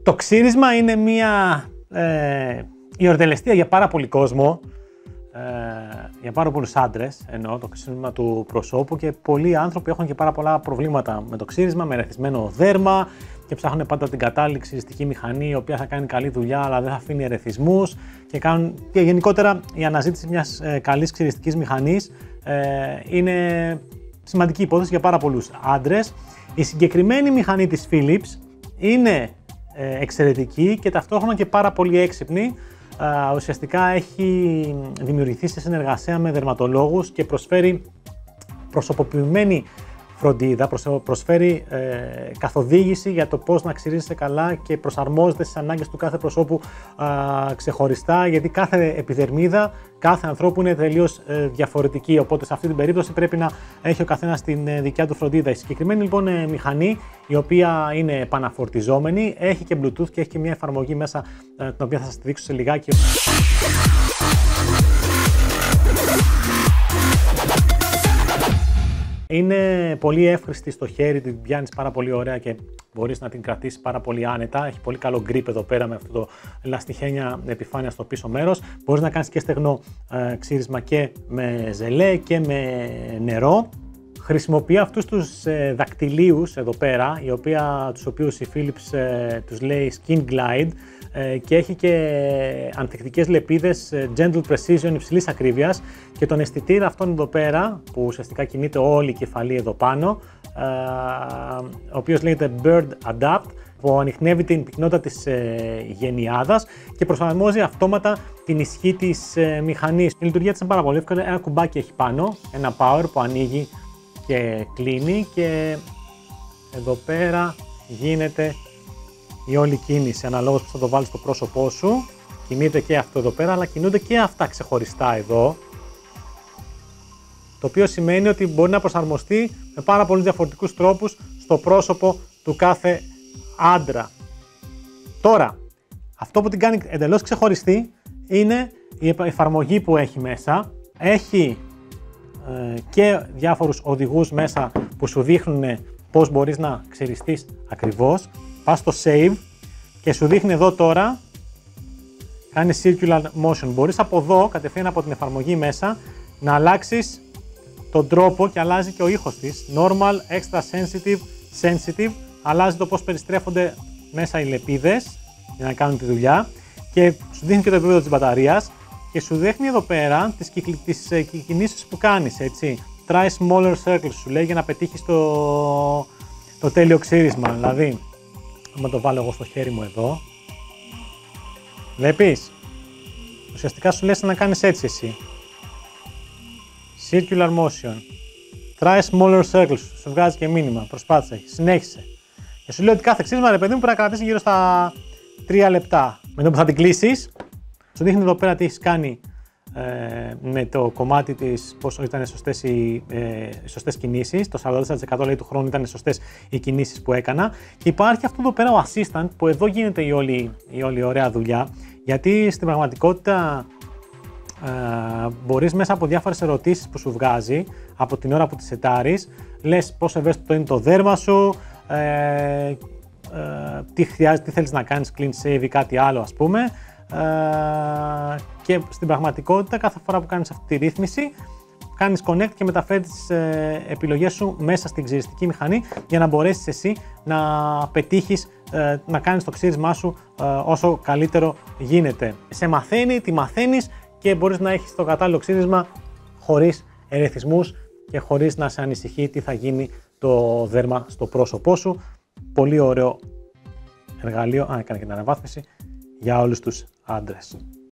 Το ξύρισμα είναι μια ιορτελεστία για πάρα πολύ κόσμο, για πάρα πολλούς άντρες, εννοώ το ξύρισμα του προσώπου, και πολλοί άνθρωποι έχουν και πάρα πολλά προβλήματα με το ξύρισμα, με ερεθισμένο δέρμα και ψάχνουν πάντα την κατάλληλη ξυριστική μηχανή η οποία θα κάνει καλή δουλειά αλλά δεν θα αφήνει ερεθισμούς, και γενικότερα η αναζήτηση μιας καλής ξυριστικής μηχανής είναι σημαντική υπόθεση για πάρα πολλούς άντρες. Η συγκεκριμένη μηχανή της Philips είναι εξαιρετική και ταυτόχρονα και πάρα πολύ έξυπνη. Ουσιαστικά έχει δημιουργηθεί σε συνεργασία με δερματολόγους και προσφέρει προσωποποιημένη φροντίδα, προσφέρει καθοδήγηση για το πώς να ξυρίζεσαι καλά και προσαρμόζεται στις ανάγκες του κάθε προσώπου ξεχωριστά, γιατί κάθε επιδερμίδα, κάθε ανθρώπου είναι τελείως διαφορετική, οπότε σε αυτή την περίπτωση πρέπει να έχει ο καθένας την δικιά του φροντίδα. Η συγκεκριμένη λοιπόν μηχανή, η οποία είναι επαναφορτιζόμενη, έχει και Bluetooth και έχει και μια εφαρμογή μέσα, την οποία θα σας τη δείξω σε λιγάκι. Είναι πολύ εύχρηστη στο χέρι, την πιάνεις πάρα πολύ ωραία και μπορείς να την κρατήσεις πάρα πολύ άνετα. Έχει πολύ καλό grip εδώ πέρα με αυτό το λαστιχένια επιφάνεια στο πίσω μέρος. Μπορείς να κάνεις και στεγνό ξύρισμα και με ζελέ και με νερό. Χρησιμοποιεί αυτούς τους δακτυλίους εδώ πέρα, τους οποίους η Philips τους λέει Skin Glide, και έχει και ανθεκτικές λεπίδες Gentle Precision υψηλής ακρίβειας, και τον αισθητήρα αυτόν εδώ πέρα, που ουσιαστικά κινείται όλη η κεφαλή εδώ πάνω, ο οποίος λέγεται Bird Adapt, που ανιχνεύει την πυκνότητα της γενιάδας και προσαρμόζει αυτόματα την ισχύ της μηχανής. Η λειτουργία της είναι πάρα πολύ εύκολη. Ένα κουμπάκι έχει πάνω, ένα power που ανοίγει και κλείνει, και εδώ πέρα γίνεται η όλη κίνηση αναλόγως που θα το βάλεις στο πρόσωπό σου. Κινείται και αυτό εδώ πέρα, αλλά κινούνται και αυτά ξεχωριστά εδώ, το οποίο σημαίνει ότι μπορεί να προσαρμοστεί με πάρα πολλούς διαφορετικούς τρόπους στο πρόσωπο του κάθε άντρα. Τώρα, αυτό που την κάνει εντελώς ξεχωριστή είναι η εφαρμογή που έχει μέσα. Έχει και διάφορους οδηγούς μέσα που σου δείχνουν πώς μπορείς να ξυριστείς ακριβώς. Πας στο Save και σου δείχνει εδώ τώρα, κάνει Circular Motion. Μπορείς από εδώ, κατευθείαν από την εφαρμογή μέσα, να αλλάξεις τον τρόπο και αλλάζει και ο ήχος της. Normal, Extra Sensitive, Sensitive. Αλλάζει το πώς περιστρέφονται μέσα οι λεπίδες για να κάνουν τη δουλειά, και σου δείχνει και το επίπεδο της μπαταρίας και σου δείχνει εδώ πέρα τις κινήσεις που κάνεις, έτσι. Try smaller circles σου λέει, για να πετύχεις το τέλειο ξύρισμα. Δηλαδή, άμα το βάλω εγώ στο χέρι μου εδώ, βλέπεις, ουσιαστικά σου λες να κάνεις έτσι εσύ. Circular motion. Try smaller circles, σου βγάζει και μήνυμα, προσπάθησε, συνέχισε. Και σου λέει ότι κάθε ξύρισμα, ρε παιδί μου, πρέπει να κρατήσει γύρω στα 3 λεπτά. Με το που θα την κλείσεις, σου δείχνει εδώ πέρα τι έχεις κάνει με το κομμάτι της, πόσο ήταν σωστές οι σωστές κινήσεις. Το 44% λέει του χρόνου ήταν σωστές οι κινήσεις που έκανα. Και υπάρχει αυτό εδώ πέρα ο assistant, που εδώ γίνεται η όλη ωραία δουλειά, γιατί στην πραγματικότητα μπορείς μέσα από διάφορες ερωτήσεις που σου βγάζει από την ώρα που τις σετάρεις, λες πόσο ευαίσθητο είναι το δέρμα σου, τι θέλεις να κάνεις, clean shave ή κάτι άλλο ας πούμε, και στην πραγματικότητα κάθε φορά που κάνεις αυτή τη ρύθμιση κάνεις connect και μεταφέρεις τις επιλογές σου μέσα στην ξυριστική μηχανή, για να μπορέσεις εσύ να πετύχεις να κάνεις το ξύρισμά σου όσο καλύτερο γίνεται. Σε μαθαίνει, τη μαθαίνεις και μπορείς να έχεις το κατάλληλο ξύρισμα χωρίς ερεθισμούς και χωρίς να σε ανησυχεί τι θα γίνει το δέρμα στο πρόσωπό σου. Πολύ ωραίο εργαλείο, έκανε και την αναβάθμιση για όλους τους άντρες.